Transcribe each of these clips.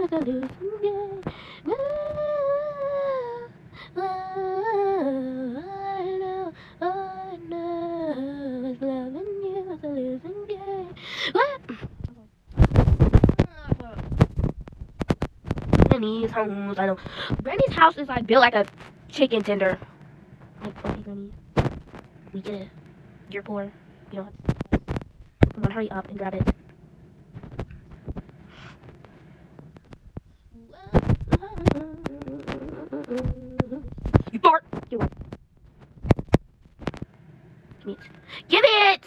it's a losing game. I know, it's loving you is a losing game. Granny's homes, I know. Granny's house is like built like a chicken tender. Like, okay, Granny, we get it. You're poor. You don't have to. Come on, hurry up and grab it. You fart! Give it. Give it. Give it!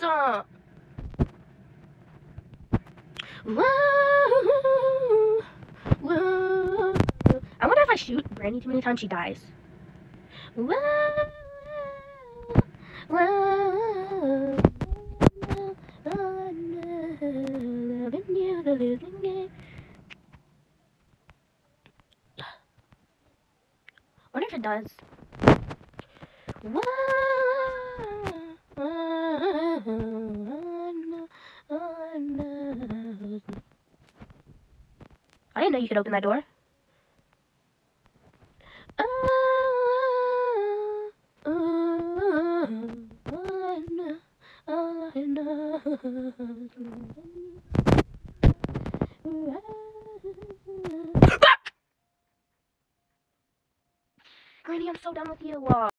Whoa. I wonder if I shoot Granny too many times, she dies. Whoa. Whoa. Loving you, the losing game. Wonder if it does. I didn't know you could open that door. Granny, I'm so done with you.